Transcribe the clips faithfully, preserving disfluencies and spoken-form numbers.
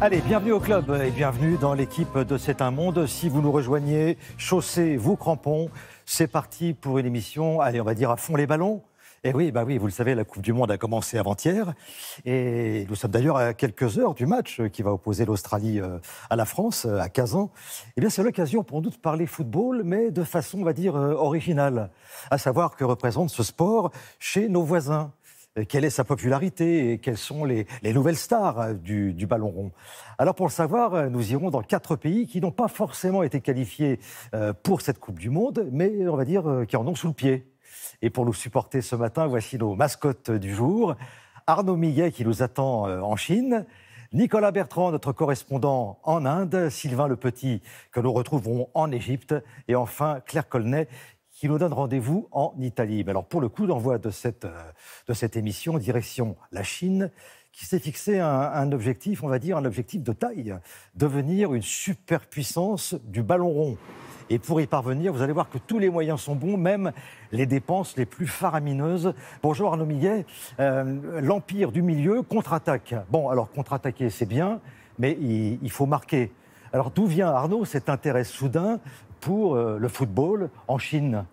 Allez, bienvenue au club et bienvenue dans l'équipe de C'est un monde. Si vous nous rejoignez, chaussez vos crampons. C'est parti pour une émission, allez, on va dire à fond les ballons. Et oui, bah oui, vous le savez, la Coupe du Monde a commencé avant-hier. Et nous sommes d'ailleurs à quelques heures du match qui va opposer l'Australie à la France, à Kazan. Eh bien, c'est l'occasion pour nous de parler football, mais de façon, on va dire, originale. À savoir que représente ce sport chez nos voisins. Quelle est sa popularité et quelles sont les, les nouvelles stars du, du ballon rond. Alors pour le savoir, nous irons dans quatre pays qui n'ont pas forcément été qualifiés pour cette Coupe du Monde, mais on va dire qui en ont sous le pied. Et pour nous supporter ce matin, voici nos mascottes du jour. Arnaud Millet qui nous attend en Chine, Nicolas Bertrand, notre correspondant en Inde, Sylvain Le Petit que nous retrouverons en Égypte et enfin Claire Colnet qui nous donne rendez-vous en Italie. Mais alors pour le coup d'envoi de cette, de cette émission, direction la Chine, qui s'est fixé un, un objectif, on va dire un objectif de taille, devenir une superpuissance du ballon rond. Et pour y parvenir, vous allez voir que tous les moyens sont bons, même les dépenses les plus faramineuses. Bonjour Arnaud Millet, euh, l'Empire du milieu contre-attaque. Bon, alors contre-attaquer c'est bien, mais il, il faut marquer. Alors d'où vient Arnaud cet intérêt soudain pour euh, le football en Chine?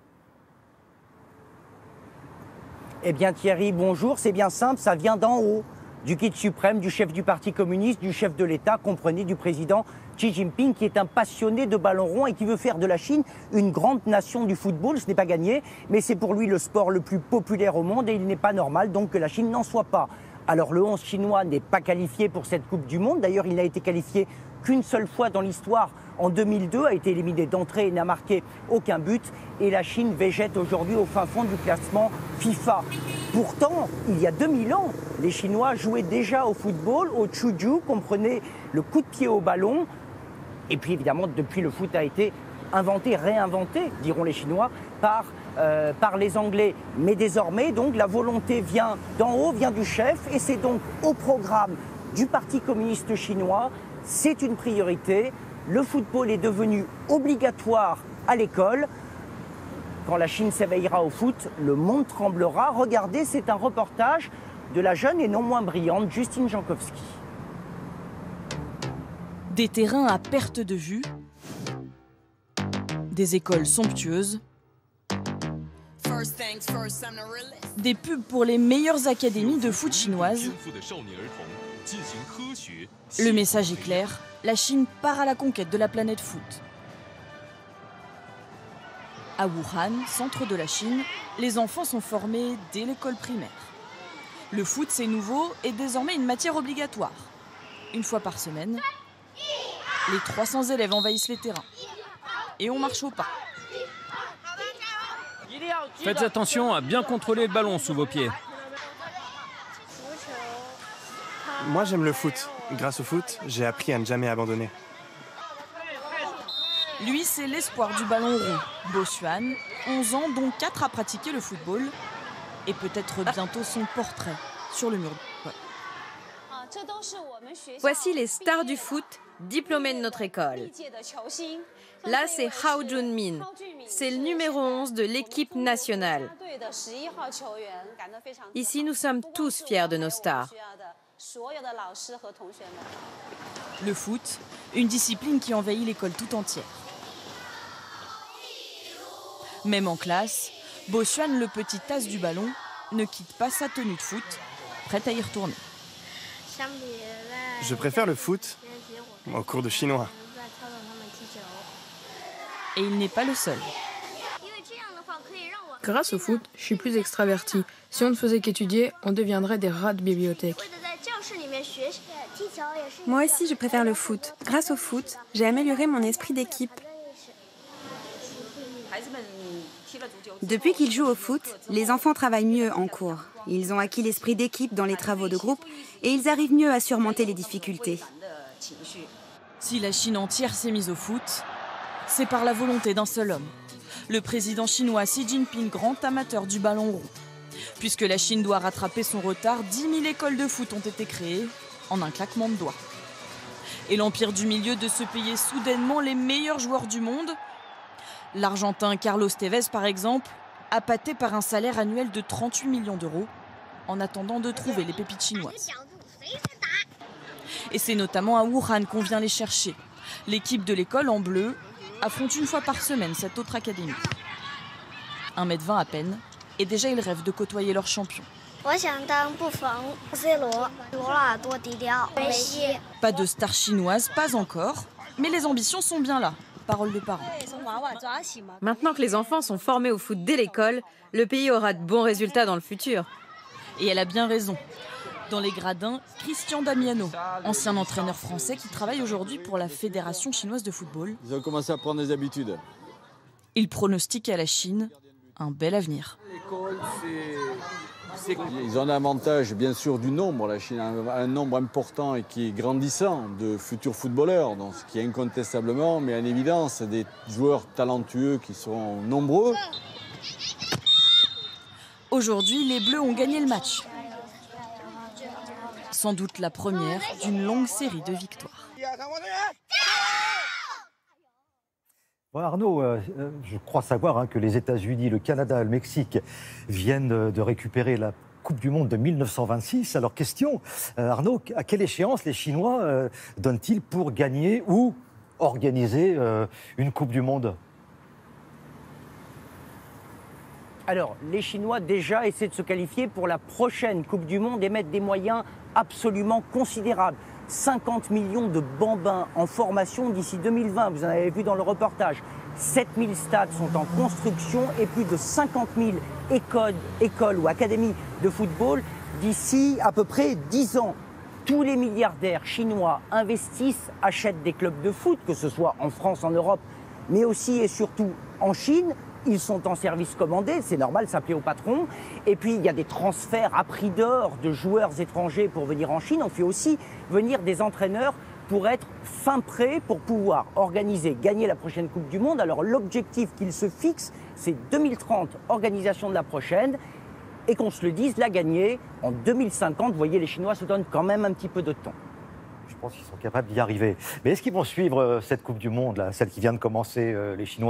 Eh bien Thierry, bonjour, c'est bien simple, ça vient d'en haut, du guide suprême, du chef du Parti communiste, du chef de l'État, comprenez du président Xi Jinping, qui est un passionné de ballon rond et qui veut faire de la Chine une grande nation du football. Ce n'est pas gagné, mais c'est pour lui le sport le plus populaire au monde et il n'est pas normal donc que la Chine n'en soit pas. Alors le onze chinois n'est pas qualifié pour cette Coupe du Monde, d'ailleurs il n'a été qualifié qu'une seule fois dans l'histoire, en deux mille deux, a été éliminé d'entrée et n'a marqué aucun but. Et la Chine végète aujourd'hui au fin fond du classement FIFA. Pourtant, il y a deux mille ans, les Chinois jouaient déjà au football, au Chuju, comprenez le coup de pied au ballon. Et puis évidemment, depuis, le foot a été inventé, réinventé, diront les Chinois, par, euh, par les Anglais. Mais désormais, donc, la volonté vient d'en haut, vient du chef, et c'est donc au programme du Parti communiste chinois. C'est une priorité. Le football est devenu obligatoire à l'école. Quand la Chine s'éveillera au foot, le monde tremblera. Regardez, c'est un reportage de la jeune et non moins brillante Justine Jankowski. Des terrains à perte de vue, des écoles somptueuses, des pubs pour les meilleures académies de foot chinoises. Le message est clair, la Chine part à la conquête de la planète foot. À Wuhan, centre de la Chine, les enfants sont formés dès l'école primaire. Le foot, c'est nouveau, est désormais une matière obligatoire. Une fois par semaine, les trois cents élèves envahissent les terrains. Et on marche au pas. Faites attention à bien contrôler le ballon sous vos pieds. Moi, j'aime le foot. Grâce au foot, j'ai appris à ne jamais abandonner. Lui, c'est l'espoir du ballon rond. Bo Xuan, onze ans, dont quatre à pratiquer le football. Et peut-être bientôt son portrait sur le mur. Ouais. Voici les stars du foot, diplômés de notre école. Là, c'est Hao Junmin. C'est le numéro onze de l'équipe nationale. Ici, nous sommes tous fiers de nos stars. Le foot, une discipline qui envahit l'école tout entière. Même en classe, Bo Xuan, le petit as du ballon, ne quitte pas sa tenue de foot, prête à y retourner. Je préfère le foot au cours de chinois. Et il n'est pas le seul. Grâce au foot, je suis plus extraverti. Si on ne faisait qu'étudier, on deviendrait des rats de bibliothèque. Moi aussi, je préfère le foot. Grâce au foot, j'ai amélioré mon esprit d'équipe. Depuis qu'ils jouent au foot, les enfants travaillent mieux en cours. Ils ont acquis l'esprit d'équipe dans les travaux de groupe et ils arrivent mieux à surmonter les difficultés. Si la Chine entière s'est mise au foot, c'est par la volonté d'un seul homme, le président chinois Xi Jinping, grand amateur du ballon rond. Puisque la Chine doit rattraper son retard, dix mille écoles de foot ont été créées en un claquement de doigts. Et l'empire du milieu de se payer soudainement les meilleurs joueurs du monde. L'Argentin Carlos Tevez, par exemple, appâté par un salaire annuel de trente-huit millions d'euros, en attendant de trouver les pépites chinoises. Et c'est notamment à Wuhan qu'on vient les chercher. L'équipe de l'école en bleu affronte une fois par semaine cette autre académie. un mètre vingt à peine, et déjà ils rêvent de côtoyer leur champion. Pas de star chinoise, pas encore, mais les ambitions sont bien là. Parole de parents. Maintenant que les enfants sont formés au foot dès l'école, le pays aura de bons résultats dans le futur. Et elle a bien raison. Dans les gradins, Christian Damiano, ancien entraîneur français qui travaille aujourd'hui pour la Fédération chinoise de football. Ils ont commencé à prendre des habitudes. Il pronostique à la Chine un bel avenir. Ils ont un avantage, bien sûr, du nombre. La Chine a un nombre important et qui est grandissant de futurs footballeurs, donc ce qui incontestablement met en évidence des joueurs talentueux qui sont nombreux. Aujourd'hui, les Bleus ont gagné le match. Sans doute la première d'une longue série de victoires. Bon, Arnaud, euh, je crois savoir hein, que les États-Unis, le Canada, le Mexique viennent de récupérer la Coupe du Monde de mille neuf cent vingt-six. Alors question, euh, Arnaud, à quelle échéance les Chinois euh, donnent-ils pour gagner ou organiser euh, une Coupe du Monde ? Alors, les Chinois déjà essaient de se qualifier pour la prochaine Coupe du Monde et mettent des moyens absolument considérables. cinquante millions de bambins en formation d'ici deux mille vingt, vous en avez vu dans le reportage. sept mille stades sont en construction et plus de cinquante mille écoles, écoles ou académies de football d'ici à peu près dix ans. Tous les milliardaires chinois investissent, achètent des clubs de foot, que ce soit en France, en Europe, mais aussi et surtout en Chine. Ils sont en service commandé, c'est normal, ça plaît au patron. Et puis, il y a des transferts à prix d'or de joueurs étrangers pour venir en Chine. On fait aussi venir des entraîneurs pour être fin prêts pour pouvoir organiser, gagner la prochaine Coupe du Monde. Alors, l'objectif qu'ils se fixent, c'est deux mille trente, organisation de la prochaine. Et qu'on se le dise, la gagner en deux mille cinquante. Vous voyez, les Chinois se donnent quand même un petit peu de temps. Je pense qu'ils sont capables d'y arriver. Mais est-ce qu'ils vont suivre cette Coupe du Monde, là, celle qui vient de commencer, euh, les Chinois ?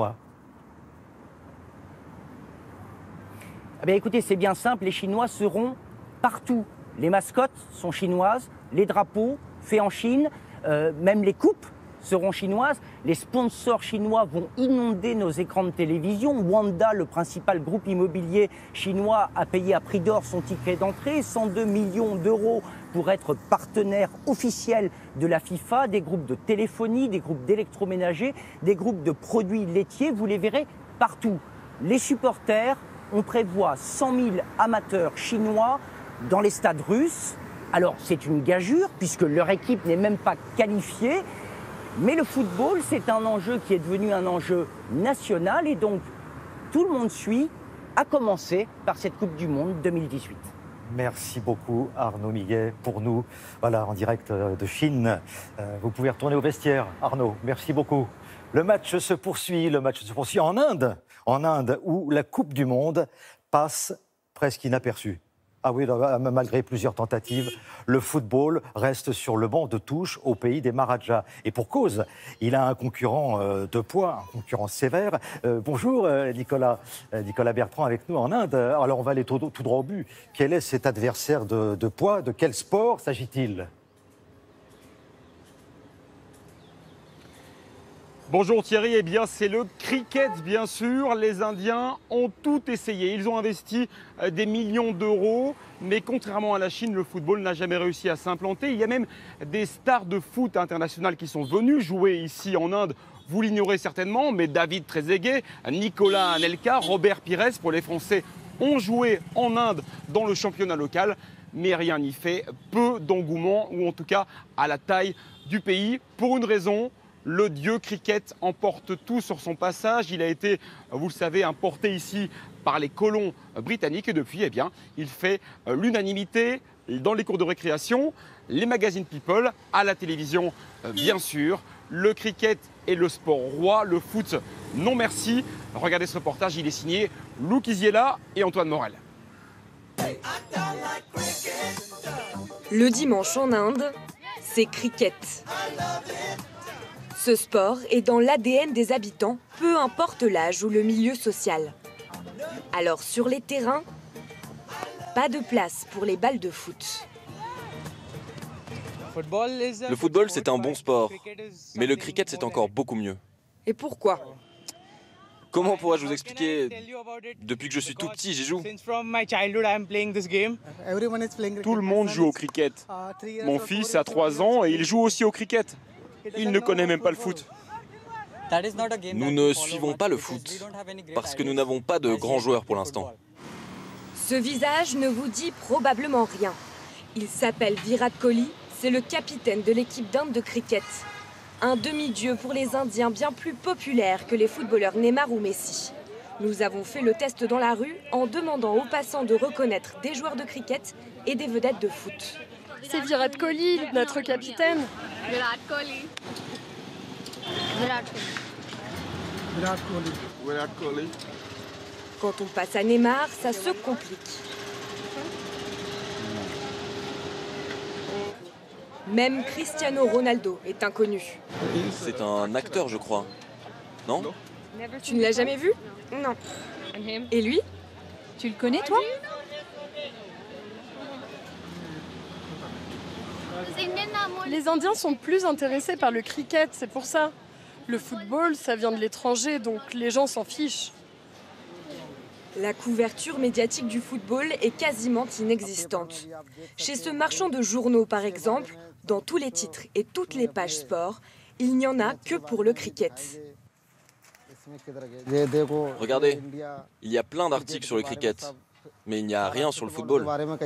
Eh bien, écoutez, c'est bien simple, les Chinois seront partout. Les mascottes sont chinoises, les drapeaux faits en Chine, euh, même les coupes seront chinoises. Les sponsors chinois vont inonder nos écrans de télévision. Wanda, le principal groupe immobilier chinois, a payé à prix d'or son ticket d'entrée, cent deux millions d'euros pour être partenaire officiel de la FIFA, des groupes de téléphonie, des groupes d'électroménager, des groupes de produits laitiers, vous les verrez partout. Les supporters, on prévoit cent mille amateurs chinois dans les stades russes. Alors, c'est une gageure, puisque leur équipe n'est même pas qualifiée. Mais le football, c'est un enjeu qui est devenu un enjeu national. Et donc, tout le monde suit, à commencer par cette Coupe du Monde deux mille dix-huit. Merci beaucoup, Arnaud Miguet, pour nous. Voilà, en direct de Chine. Vous pouvez retourner au vestiaire, Arnaud. Merci beaucoup. Le match se poursuit, le match se poursuit en Inde, en Inde où la Coupe du Monde passe presque inaperçue. Ah oui, malgré plusieurs tentatives, le football reste sur le banc de touche au pays des Maharajas. Et pour cause, il a un concurrent de poids, un concurrent sévère. Euh, bonjour Nicolas, Nicolas Bertrand avec nous en Inde. Alors on va aller tout, tout droit au but. Quel est cet adversaire de, de poids? De quel sport s'agit-il? Bonjour Thierry, eh bien c'est le cricket bien sûr. Les Indiens ont tout essayé, ils ont investi des millions d'euros, mais contrairement à la Chine, le football n'a jamais réussi à s'implanter. Il y a même des stars de foot internationales qui sont venues jouer ici en Inde. Vous l'ignorez certainement, mais David Trezeguet, Nicolas Anelka, Robert Pires pour les Français ont joué en Inde dans le championnat local. Mais rien n'y fait, peu d'engouement, ou en tout cas à la taille du pays, pour une raison. Le dieu cricket emporte tout sur son passage. Il a été, vous le savez, importé ici par les colons britanniques et depuis, eh bien, il fait l'unanimité dans les cours de récréation, les magazines People, à la télévision, bien sûr. Le cricket est le sport roi, le foot, non merci. Regardez ce reportage, il est signé Lou Kiziela et Antoine Morel. Le dimanche en Inde, c'est cricket. Ce sport est dans l'A D N des habitants, peu importe l'âge ou le milieu social. Alors sur les terrains, pas de place pour les balles de foot. Le football, c'est un bon sport, mais le cricket, c'est encore beaucoup mieux. Et pourquoi? Comment pourrais-je vous expliquer? Depuis que je suis tout petit, j'y joue. Tout le monde joue au cricket. Mon fils a trois ans et il joue aussi au cricket. Il ne connaît même pas le foot. Nous ne suivons pas le foot, parce que nous n'avons pas de grands joueurs pour l'instant. Ce visage ne vous dit probablement rien. Il s'appelle Virat Kohli, c'est le capitaine de l'équipe d'Inde de cricket. Un demi-dieu pour les Indiens bien plus populaire que les footballeurs Neymar ou Messi. Nous avons fait le test dans la rue en demandant aux passants de reconnaître des joueurs de cricket et des vedettes de foot. C'est Virat Kohli, notre capitaine. Virat Kohli. Virat Kohli. Virat Kohli. Virat Kohli. Quand on passe à Neymar, ça se complique. Même Cristiano Ronaldo est inconnu. C'est un acteur, je crois. Non? Tu ne l'as jamais vu? Non. Et lui? Tu le connais, toi? Les Indiens sont plus intéressés par le cricket, c'est pour ça. Le football, ça vient de l'étranger, donc les gens s'en fichent. La couverture médiatique du football est quasiment inexistante. Chez ce marchand de journaux, par exemple, dans tous les titres et toutes les pages sport, il n'y en a que pour le cricket. Regardez, il y a plein d'articles sur le cricket, mais il n'y a rien sur le football.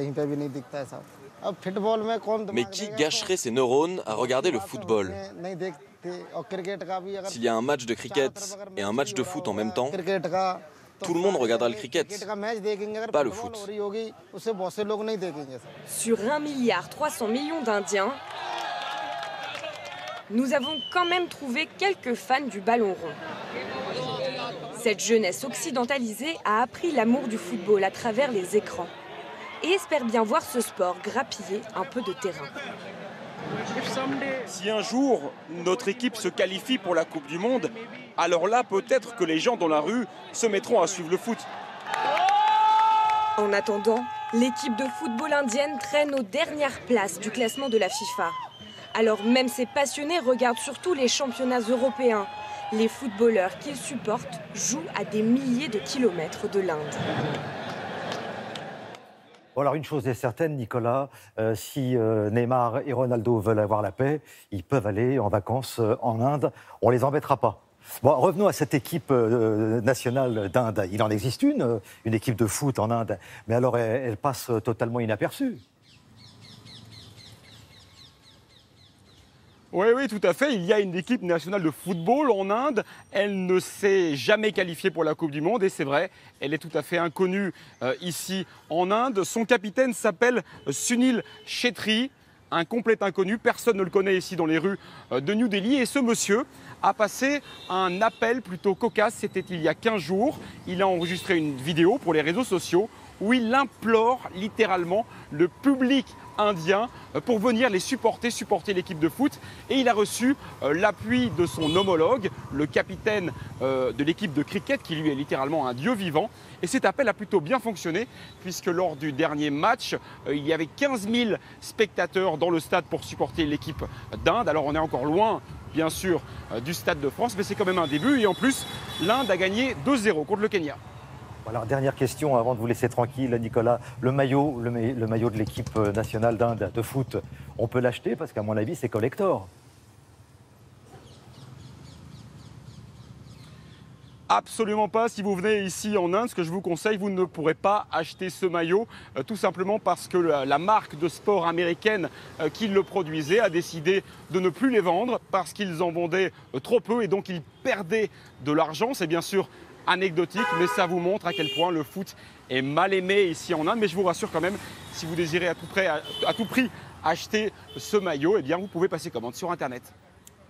Mais qui gâcherait ses neurones à regarder le football? S'il y a un match de cricket et un match de foot en même temps, tout le monde regardera le cricket, pas le foot. Sur un milliard trois cents millions d'Indiens, nous avons quand même trouvé quelques fans du ballon rond. Cette jeunesse occidentalisée a appris l'amour du football à travers les écrans et espère bien voir ce sport grappiller un peu de terrain. Si un jour notre équipe se qualifie pour la Coupe du Monde, alors là peut-être que les gens dans la rue se mettront à suivre le foot. En attendant, l'équipe de football indienne traîne aux dernières places du classement de la FIFA. Alors même ces passionnés regardent surtout les championnats européens. Les footballeurs qu'ils supportent jouent à des milliers de kilomètres de l'Inde. Bon, alors une chose est certaine, Nicolas, euh, si euh, Neymar et Ronaldo veulent avoir la paix, ils peuvent aller en vacances euh, en Inde. On les embêtera pas. Bon, revenons à cette équipe euh, nationale d'Inde. Il en existe une, euh, une équipe de foot en Inde, mais alors elle, elle passe totalement inaperçue. Oui, oui, tout à fait. Il y a une équipe nationale de football en Inde. Elle ne s'est jamais qualifiée pour la Coupe du Monde et c'est vrai, elle est tout à fait inconnue euh, ici en Inde. Son capitaine s'appelle Sunil Chhetri, un complet inconnu. Personne ne le connaît ici dans les rues euh, de New Delhi. Et ce monsieur a passé un appel plutôt cocasse. C'était il y a quinze jours. Il a enregistré une vidéo pour les réseaux sociaux où il implore littéralement le public indien pour venir les supporter, supporter l'équipe de foot. Et il a reçu euh, l'appui de son homologue, le capitaine euh, de l'équipe de cricket, qui lui est littéralement un dieu vivant. Et cet appel a plutôt bien fonctionné, puisque lors du dernier match, euh, il y avait quinze mille spectateurs dans le stade pour supporter l'équipe d'Inde. Alors on est encore loin, bien sûr, euh, du Stade de France, mais c'est quand même un début. Et en plus, l'Inde a gagné deux zéro contre le Kenya. Alors, dernière question avant de vous laisser tranquille, Nicolas. Le maillot, le, ma le maillot de l'équipe nationale d'Inde de foot, on peut l'acheter parce qu'à mon avis, c'est collector. Absolument pas. Si vous venez ici en Inde, ce que je vous conseille, vous ne pourrez pas acheter ce maillot, euh, tout simplement parce que la, la marque de sport américaine euh, qui le produisait a décidé de ne plus les vendre parce qu'ils en vendaient euh, trop peu et donc ils perdaient de l'argent. C'est bien sûr anecdotique, mais ça vous montre à quel point le foot est mal aimé ici en Inde. Mais je vous rassure quand même, si vous désirez à tout, près, à, à tout prix acheter ce maillot, eh bien vous pouvez passer commande sur Internet.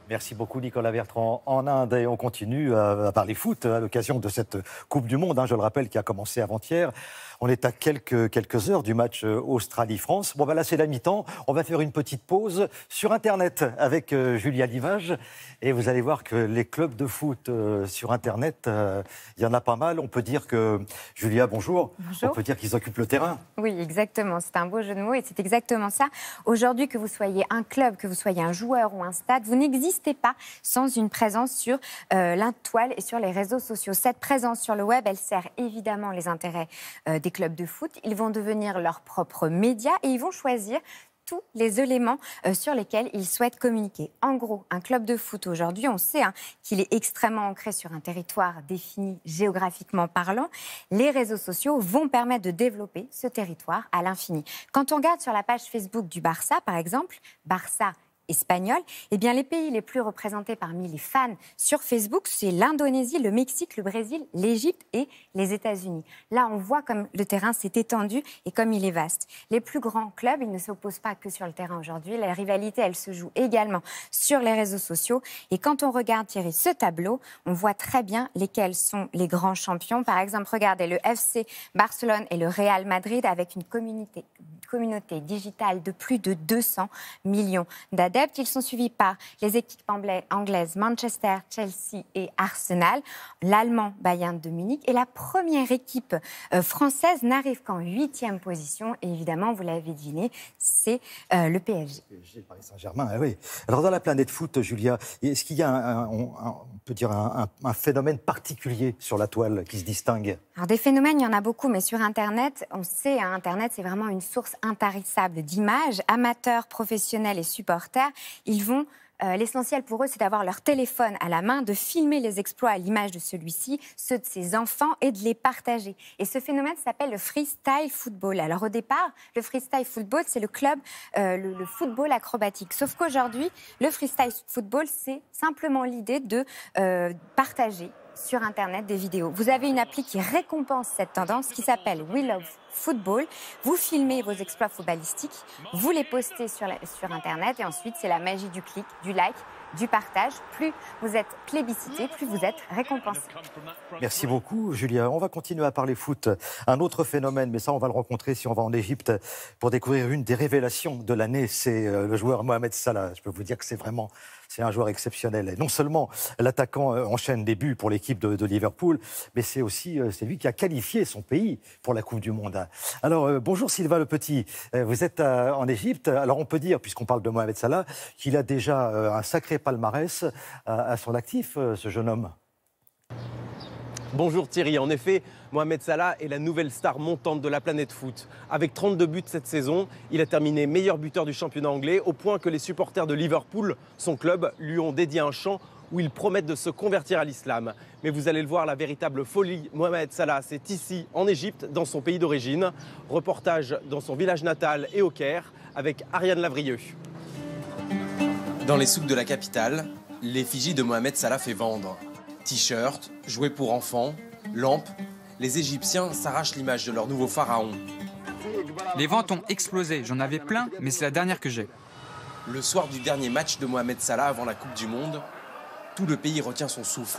Merci beaucoup Nicolas Bertrand. En Inde, et on continue à parler foot à l'occasion de cette Coupe du Monde, hein, je le rappelle, qui a commencé avant-hier. On est à quelques, quelques heures du match Australie-France. Bon, ben là, c'est la mi-temps. On va faire une petite pause sur Internet avec euh, Julia Livage. Et vous allez voir que les clubs de foot euh, sur Internet, euh, il y en a pas mal. On peut dire que, Julia, bonjour. Bonjour. On peut dire qu'ils occupent le terrain. Oui, exactement. C'est un beau jeu de mots et c'est exactement ça. Aujourd'hui, que vous soyez un club, que vous soyez un joueur ou un stade, vous n'existez pas sans une présence sur euh, la toile et sur les réseaux sociaux. Cette présence sur le web, elle sert évidemment les intérêts euh, des clubs de foot. Ils vont devenir leurs propres médias et ils vont choisir tous les éléments euh, sur lesquels ils souhaitent communiquer. En gros, un club de foot aujourd'hui, on sait hein, qu'il est extrêmement ancré sur un territoire défini géographiquement parlant. Les réseaux sociaux vont permettre de développer ce territoire à l'infini. Quand on regarde sur la page Facebook du Barça, par exemple, Barça espagnol, eh bien les pays les plus représentés parmi les fans sur Facebook, c'est l'Indonésie, le Mexique, le Brésil, l'Égypte et les États-Unis. Là, on voit comme le terrain s'est étendu et comme il est vaste. Les plus grands clubs, ils ne s'opposent pas que sur le terrain aujourd'hui. La rivalité, elle se joue également sur les réseaux sociaux. Et quand on regarde, Thierry, ce tableau, on voit très bien lesquels sont les grands champions. Par exemple, regardez le F C Barcelone et le Real Madrid avec une communauté, communauté digitale de plus de deux cents millions d'adeptes. Ils sont suivis par les équipes anglaises Manchester, Chelsea et Arsenal, l'allemand Bayern de Munich. Et la première équipe euh, française n'arrive qu'en huitième position. Et évidemment, vous l'avez deviné, c'est euh, le P S G. P S G, Paris Saint-Germain, eh oui. Alors dans la planète foot, Julia, est-ce qu'il y a un, un, un, on peut dire un, un, un phénomène particulier sur la toile qui se distingue? Alors des phénomènes, il y en a beaucoup, mais sur Internet, on sait, hein, Internet, c'est vraiment une source intarissable d'images. Amateurs, professionnels et supporters, ils vont, euh, l'essentiel pour eux, c'est d'avoir leur téléphone à la main, de filmer les exploits à l'image de celui-ci, ceux de ses enfants, et de les partager. Et ce phénomène s'appelle le freestyle football. Alors au départ, le freestyle football, c'est le club, euh, le, le football acrobatique. Sauf qu'aujourd'hui, le freestyle football, c'est simplement l'idée de euh, partager sur Internet des vidéos. Vous avez une appli qui récompense cette tendance qui s'appelle We Love Football. Vous filmez vos exploits footballistiques, vous les postez sur, la, sur Internet et ensuite c'est la magie du clic, du like, du partage. Plus vous êtes plébiscité, plus vous êtes récompensé. Merci beaucoup, Julia. On va continuer à parler foot. Un autre phénomène, mais ça, on va le rencontrer si on va en Égypte pour découvrir une des révélations de l'année. C'est le joueur Mohamed Salah. Je peux vous dire que c'est vraiment... C'est un joueur exceptionnel. Et non seulement l'attaquant enchaîne des buts pour l'équipe de, de Liverpool, mais c'est aussi c'est lui qui a qualifié son pays pour la Coupe du Monde. Alors, euh, bonjour Sylvain Le Petit. Vous êtes à, en Égypte. Alors, on peut dire, puisqu'on parle de Mohamed Salah, qu'il a déjà euh, un sacré palmarès à, à son actif, euh, ce jeune homme. Bonjour Thierry, en effet, Mohamed Salah est la nouvelle star montante de la planète foot. Avec trente-deux buts cette saison, il a terminé meilleur buteur du championnat anglais, au point que les supporters de Liverpool, son club, lui ont dédié un chant où ils promettent de se convertir à l'islam. Mais vous allez le voir, la véritable folie, Mohamed Salah, c'est ici, en Égypte, dans son pays d'origine. Reportage dans son village natal et au Caire, avec Ariane Lavrieux. Dans les souks de la capitale, l'effigie de Mohamed Salah fait vendre. T-shirts, jouets pour enfants, lampes, les Égyptiens s'arrachent l'image de leur nouveau pharaon. Les ventes ont explosé, j'en avais plein, mais c'est la dernière que j'ai. Le soir du dernier match de Mohamed Salah avant la Coupe du Monde, tout le pays retient son souffle.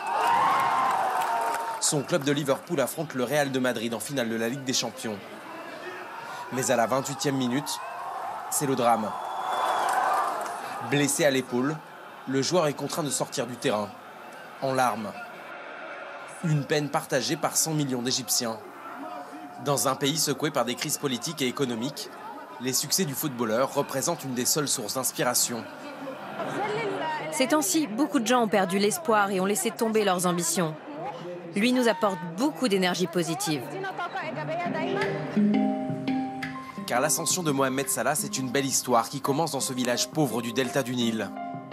Son club de Liverpool affronte le Real de Madrid en finale de la Ligue des Champions. Mais à la vingt-huitième minute, c'est le drame. Blessé à l'épaule, le joueur est contraint de sortir du terrain, en larmes. Une peine partagée par cent millions d'Égyptiens. Dans un pays secoué par des crises politiques et économiques, les succès du footballeur représentent une des seules sources d'inspiration. Ces temps-ci, beaucoup de gens ont perdu l'espoir et ont laissé tomber leurs ambitions. Lui nous apporte beaucoup d'énergie positive. Car l'ascension de Mohamed Salah, c'est une belle histoire qui commence dans ce village pauvre du delta du Nil.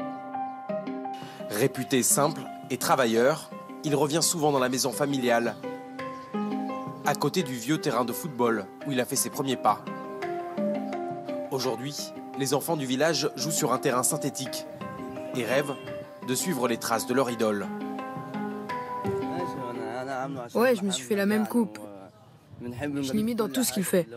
Réputé simple et travailleur, il revient souvent dans la maison familiale, à côté du vieux terrain de football où il a fait ses premiers pas. Aujourd'hui, les enfants du village jouent sur un terrain synthétique et rêvent de suivre les traces de leur idole. Ouais, je me suis fait la même coupe. Je l'imite dans tout ce qu'il fait.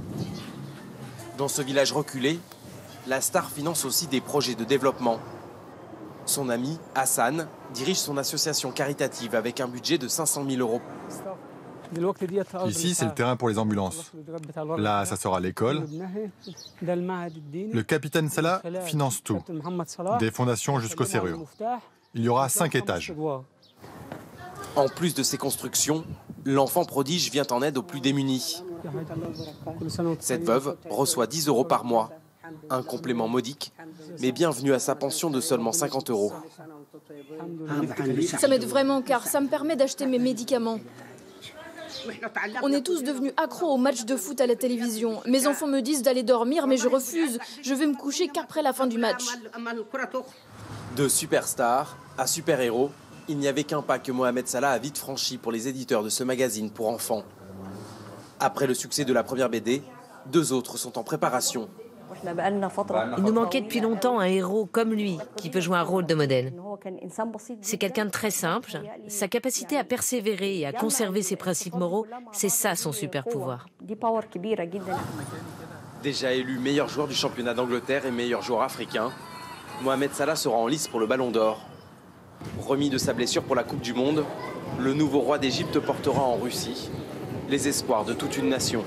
Dans ce village reculé, la star finance aussi des projets de développement. Son ami, Hassan, dirige son association caritative avec un budget de cinq cent mille euros. Ici, c'est le terrain pour les ambulances. Là, ça sera l'école. Le capitaine Salah finance tout, des fondations jusqu'aux serrures. Il y aura cinq étages. En plus de ces constructions, l'enfant prodige vient en aide aux plus démunis. Cette veuve reçoit dix euros par mois. Un complément modique, mais bienvenue à sa pension de seulement cinquante euros. Ça m'aide vraiment car ça me permet d'acheter mes médicaments. On est tous devenus accros aux matchs de foot à la télévision. Mes enfants me disent d'aller dormir, mais je refuse. Je vais me coucher qu'après la fin du match. De superstar à super-héros, il n'y avait qu'un pas que Mohamed Salah a vite franchi pour les éditeurs de ce magazine pour enfants. Après le succès de la première B D, deux autres sont en préparation. Il nous manquait depuis longtemps un héros comme lui, qui peut jouer un rôle de modèle. C'est quelqu'un de très simple. Sa capacité à persévérer et à conserver ses principes moraux, c'est ça son super pouvoir. Déjà élu meilleur joueur du championnat d'Angleterre et meilleur joueur africain, Mohamed Salah sera en lice pour le Ballon d'Or. Remis de sa blessure pour la Coupe du Monde, le nouveau roi d'Égypte portera en Russie les espoirs de toute une nation.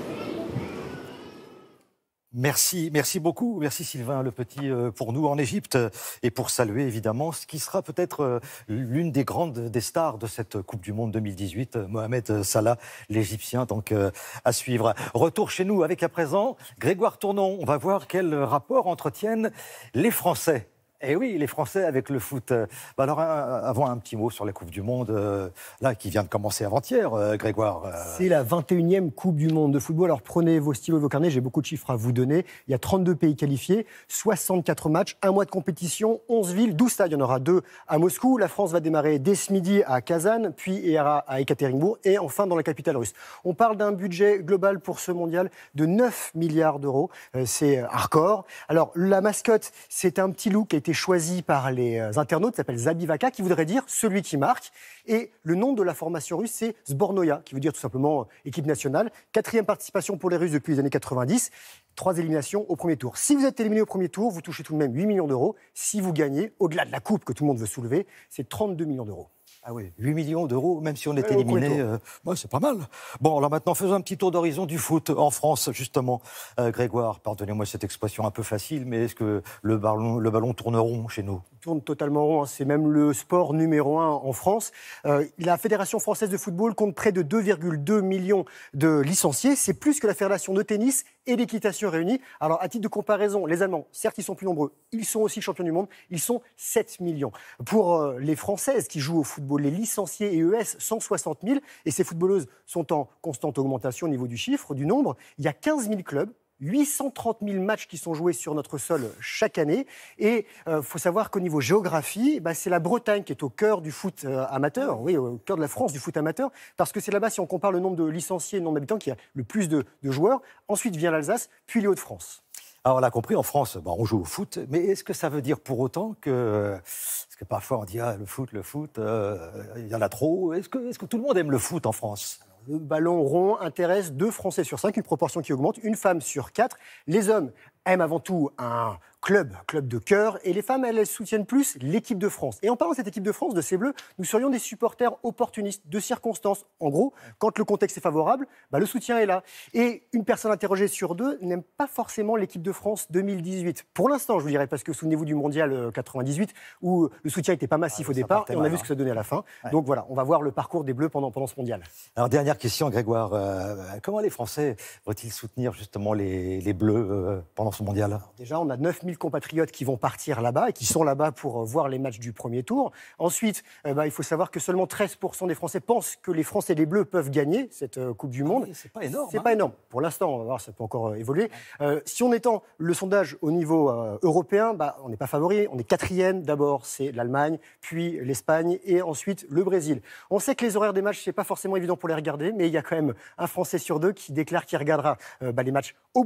Merci, merci beaucoup. Merci Sylvain Le Petit pour nous en Égypte et pour saluer évidemment ce qui sera peut-être l'une des grandes des stars de cette Coupe du Monde deux mille dix-huit, Mohamed Salah, l'Égyptien, donc à suivre. Retour chez nous avec à présent Grégoire Tournon. On va voir quel rapport entretiennent les Français. Eh oui, les Français avec le foot. Bah alors, avant un petit mot sur la Coupe du Monde, euh, là, qui vient de commencer avant-hier, euh, Grégoire. Euh... C'est la vingt et unième Coupe du Monde de football. Alors prenez vos stylos et vos carnets, j'ai beaucoup de chiffres à vous donner. Il y a trente-deux pays qualifiés, soixante-quatre matchs, un mois de compétition, onze villes, douze stades. Il y en aura deux à Moscou. La France va démarrer dès ce midi à Kazan, puis ira à Ekaterinbourg et enfin dans la capitale russe. On parle d'un budget global pour ce mondial de neuf milliards d'euros. Euh, c'est un record. Alors, la mascotte, c'est un petit loup qui a été choisi par les internautes, s'appelle Zabivaka, qui voudrait dire celui qui marque. Et le nom de la formation russe, c'est Zbornoya, qui veut dire tout simplement équipe nationale. Quatrième participation pour les Russes depuis les années quatre-vingt-dix. Trois éliminations au premier tour. Si vous êtes éliminé au premier tour, vous touchez tout de même huit millions d'euros. Si vous gagnez, au-delà de la coupe que tout le monde veut soulever, c'est trente-deux millions d'euros. Ah oui, huit millions d'euros, même si on est éliminé, euh, ouais, c'est pas mal. Bon, alors maintenant, faisons un petit tour d'horizon du foot en France, justement. Euh, Grégoire, pardonnez-moi cette expression un peu facile, mais est-ce que le ballon, le ballon tourne rond chez nous ? Tourne totalement rond, hein. C'est même le sport numéro un en France. Euh, la Fédération française de football compte près de deux virgule deux millions de licenciés. C'est plus que la Fédération de tennis et d'équitation réunis. Alors, à titre de comparaison, les Allemands, certes, ils sont plus nombreux. Ils sont aussi champions du monde. Ils sont sept millions. Pour euh, les Françaises qui jouent au football, les licenciés et E S, cent soixante mille. Et ces footballeuses sont en constante augmentation au niveau du chiffre, du nombre. Il y a quinze mille clubs. huit cent trente mille matchs qui sont joués sur notre sol chaque année. Et il euh, faut savoir qu'au niveau géographie, bah, c'est la Bretagne qui est au cœur du foot euh, amateur, oui, au cœur de la France du foot amateur, parce que c'est là-bas, si on compare le nombre de licenciés et le nombre d'habitants, qui a le plus de, de joueurs. Ensuite vient l'Alsace, puis les Hauts-de-France. Alors, on l'a compris, en France, bon, on joue au foot, mais est-ce que ça veut dire pour autant que... Parce que parfois, on dit, ah, le foot, le foot, euh, il y en a trop. Est-ce que, est-ce que tout le monde aime le foot en France ? Le ballon rond intéresse deux Français sur cinq, une proportion qui augmente, une femme sur quatre. Les hommes aiment avant tout un club, club de cœur, et les femmes, elles, elles soutiennent plus l'équipe de France. Et en parlant de cette équipe de France, de ces Bleus, nous serions des supporters opportunistes, de circonstances. En gros, quand le contexte est favorable, bah, le soutien est là. Et une personne interrogée sur deux n'aime pas forcément l'équipe de France deux mille dix-huit. Pour l'instant, je vous dirais, parce que souvenez-vous du Mondial quatre-vingt-dix-huit, où le soutien n'était pas massif ah, au départ, et on a vu ce que ça donnait à la fin. Ouais. Donc voilà, on va voir le parcours des Bleus pendant, pendant ce Mondial. Alors, dernière question, Grégoire. Euh, comment les Français vont-ils soutenir justement les, les Bleus euh, pendant ce Mondial ? Alors, déjà, on a neuf mille compatriotes qui vont partir là-bas et qui sont là-bas pour euh, voir les matchs du premier tour. Ensuite, euh, bah, il faut savoir que seulement treize pour cent des Français pensent que les Français et les Bleus peuvent gagner cette euh, Coupe du Monde. Ah oui, c'est pas énorme. C'est hein. pas énorme. Pour l'instant, on va voir, ça peut encore euh, évoluer. Euh, si on étend le sondage au niveau euh, européen, bah, on n'est pas favori. On est quatrième. D'abord, c'est l'Allemagne, puis l'Espagne et ensuite le Brésil. On sait que les horaires des matchs, c'est pas forcément évident pour les regarder, mais il y a quand même un Français sur deux qui déclare qu'il regardera euh, bah, les matchs au boulot.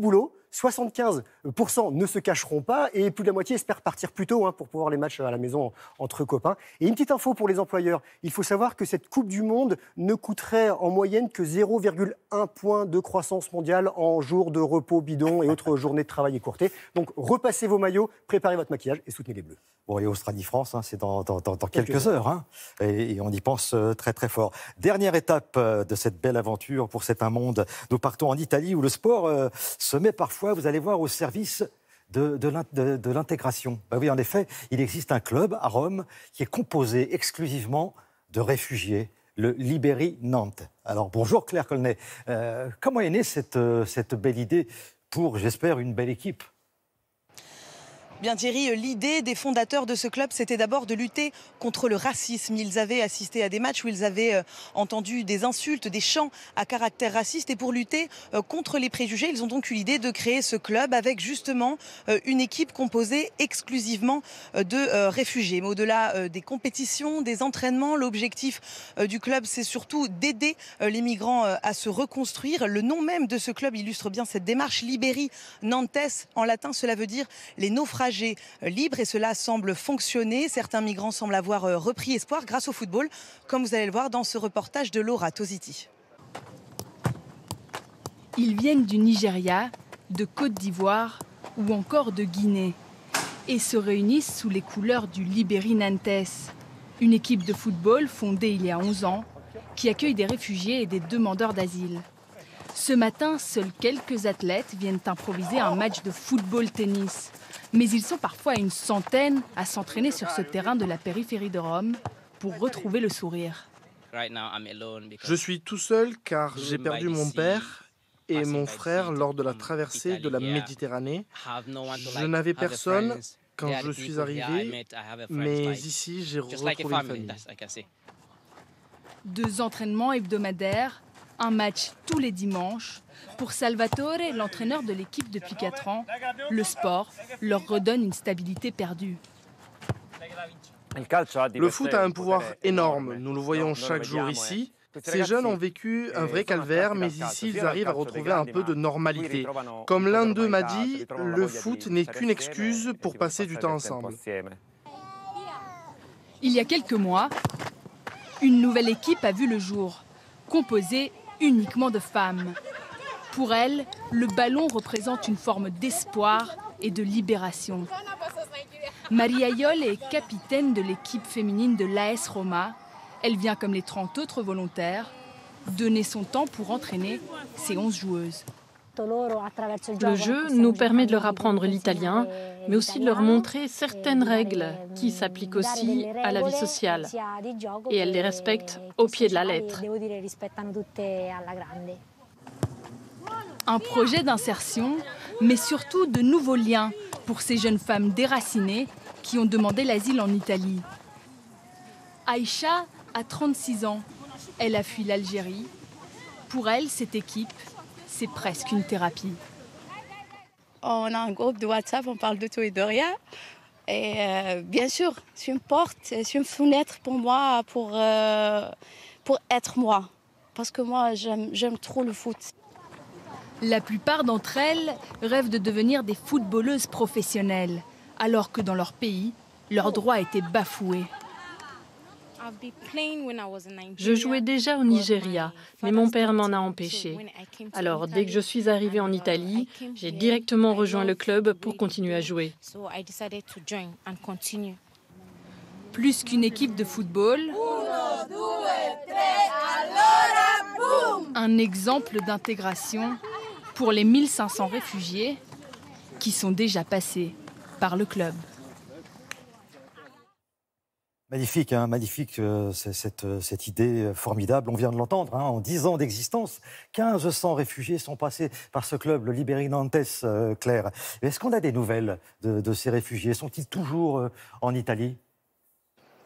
soixante-quinze pour cent ne se cacheront pas et plus de la moitié espèrent partir plus tôt hein, pour pouvoir les matchs à la maison entre copains. Et une petite info pour les employeurs, il faut savoir que cette Coupe du Monde ne coûterait en moyenne que zéro virgule un point de croissance mondiale en jours de repos bidon et autres journées de travail écourtées. Donc repassez vos maillots, préparez votre maquillage et soutenez les Bleus. Bon, et Australie-France, hein, c'est dans, dans, dans, dans quelques heures, hein, et, et on y pense euh, très très fort. Dernière étape euh, de cette belle aventure pour C'est un monde. Nous partons en Italie où le sport euh, se met parfois, vous allez voir, au service de, de l'intégration. Ben oui, en effet, il existe un club à Rome qui est composé exclusivement de réfugiés, le Liberi Nantes. Alors bonjour Claire Colnet, euh, comment est née cette, euh, cette belle idée pour, j'espère, une belle équipe ? Bien Thierry, l'idée des fondateurs de ce club, c'était d'abord de lutter contre le racisme. Ils avaient assisté à des matchs où ils avaient entendu des insultes, des chants à caractère raciste. Et pour lutter contre les préjugés, ils ont donc eu l'idée de créer ce club avec justement une équipe composée exclusivement de réfugiés. Mais au-delà des compétitions, des entraînements, l'objectif du club, c'est surtout d'aider les migrants à se reconstruire. Le nom même de ce club illustre bien cette démarche. Liberi Nantes, en latin, cela veut dire les naufragés libre et cela semble fonctionner. Certains migrants semblent avoir repris espoir grâce au football, comme vous allez le voir dans ce reportage de Laura Tositi. Ils viennent du Nigeria, de Côte d'Ivoire ou encore de Guinée et se réunissent sous les couleurs du Liberi Nantes, une équipe de football fondée il y a onze ans qui accueille des réfugiés et des demandeurs d'asile. Ce matin, seuls quelques athlètes viennent improviser un match de football-tennis. Mais ils sont parfois une centaine à s'entraîner sur ce terrain de la périphérie de Rome pour retrouver le sourire. Je suis tout seul car j'ai perdu mon père et mon frère lors de la traversée de la Méditerranée. Je n'avais personne quand je suis arrivé, mais ici j'ai retrouvé une famille. Deux entraînements hebdomadaires, un match tous les dimanches. Pour Salvatore, l'entraîneur de l'équipe depuis quatre ans, le sport leur redonne une stabilité perdue. Le foot a un pouvoir énorme, nous le voyons chaque jour ici. Ces jeunes ont vécu un vrai calvaire, mais ici ils arrivent à retrouver un peu de normalité. Comme l'un d'eux m'a dit, le foot n'est qu'une excuse pour passer du temps ensemble. Il y a quelques mois, une nouvelle équipe a vu le jour, composée uniquement de femmes. Pour elles, le ballon représente une forme d'espoir et de libération. Maria Iol est capitaine de l'équipe féminine de l'A S Roma. Elle vient, comme les trente autres volontaires, donner son temps pour entraîner ses onze joueuses. Le jeu nous permet de leur apprendre l'italien, mais aussi de leur montrer certaines règles qui s'appliquent aussi à la vie sociale. Et elles les respectent au pied de la lettre. Un projet d'insertion, mais surtout de nouveaux liens pour ces jeunes femmes déracinées qui ont demandé l'asile en Italie. Aïcha a trente-six ans. Elle a fui l'Algérie. Pour elle, cette équipe, c'est presque une thérapie. On a un groupe de WhatsApp, on parle de tout et de rien. Et euh, bien sûr, c'est une porte, c'est une fenêtre pour moi, pour, euh, pour être moi. Parce que moi, j'aime, j'aime trop le foot. La plupart d'entre elles rêvent de devenir des footballeuses professionnelles, alors que dans leur pays, leurs droits étaient bafoués. Je jouais déjà au Nigeria, mais mon père m'en a empêché. Alors, dès que je suis arrivée en Italie, j'ai directement rejoint le club pour continuer à jouer. Plus qu'une équipe de football, un exemple d'intégration pour les mille cinq cents réfugiés qui sont déjà passés par le club. Magnifique, hein, magnifique euh, cette, cette idée formidable. On vient de l'entendre, hein, en dix ans d'existence, mille cinq cents réfugiés sont passés par ce club, le Liberi Nantes, euh, Claire. Est-ce qu'on a des nouvelles de, de ces réfugiés? Sont-ils toujours euh, en Italie?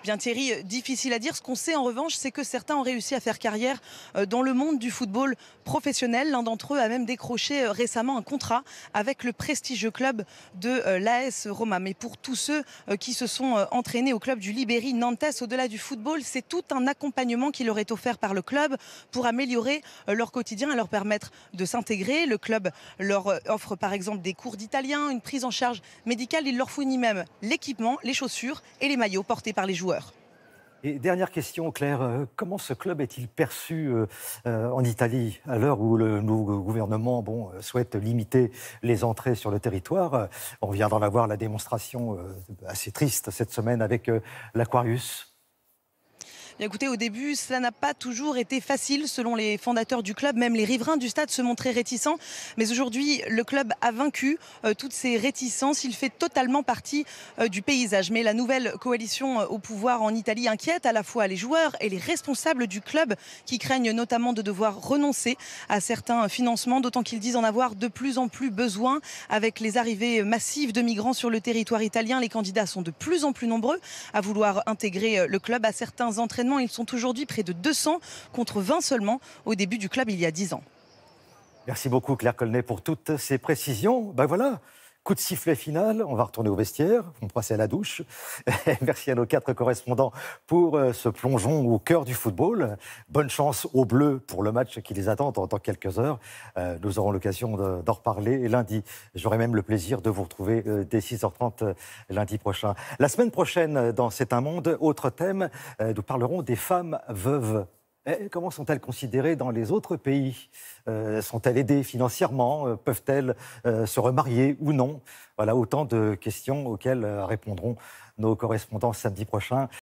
Bien Thierry, difficile à dire. Ce qu'on sait en revanche, c'est que certains ont réussi à faire carrière dans le monde du football professionnel. L'un d'entre eux a même décroché récemment un contrat avec le prestigieux club de l'A S Roma. Mais pour tous ceux qui se sont entraînés au club du Liberi Nantes, au-delà du football, c'est tout un accompagnement qui leur est offert par le club pour améliorer leur quotidien et leur permettre de s'intégrer. Le club leur offre par exemple des cours d'italien, une prise en charge médicale. Il leur fournit même l'équipement, les chaussures et les maillots portés par les joueurs. Et dernière question, Claire, euh, comment ce club est-il perçu euh, euh, en Italie à l'heure où le nouveau gouvernement bon, euh, souhaite limiter les entrées sur le territoire? euh, On vient d'en avoir la démonstration euh, assez triste cette semaine avec euh, l'Aquarius. Bien, écoutez, au début, cela n'a pas toujours été facile selon les fondateurs du club. Même les riverains du stade se montraient réticents. Mais aujourd'hui, le club a vaincu euh, toutes ces réticences. Il fait totalement partie euh, du paysage. Mais la nouvelle coalition euh, au pouvoir en Italie inquiète à la fois les joueurs et les responsables du club qui craignent notamment de devoir renoncer à certains financements, d'autant qu'ils disent en avoir de plus en plus besoin. Avec les arrivées massives de migrants sur le territoire italien, les candidats sont de plus en plus nombreux à vouloir intégrer le club. À certains entraînements, ils sont aujourd'hui près de deux cents contre vingt seulement au début du club il y a dix ans. Merci beaucoup Claire Colnet pour toutes ces précisions. Ben voilà, coup de sifflet final, on va retourner au vestiaire, on va passer à la douche. Merci à nos quatre correspondants pour ce plongeon au cœur du football. Bonne chance aux Bleus pour le match qui les attend dans, dans quelques heures. Euh, nous aurons l'occasion de, d'en reparler lundi. J'aurai même le plaisir de vous retrouver euh, dès six heures trente euh, lundi prochain. La semaine prochaine, dans C'est un monde, autre thème, euh, nous parlerons des femmes veuves. Et comment sont-elles considérées dans les autres pays? euh, Sont-elles aidées financièrement? euh, Peuvent-elles euh, se remarier ou non? Voilà autant de questions auxquelles euh, répondront nos correspondants samedi prochain.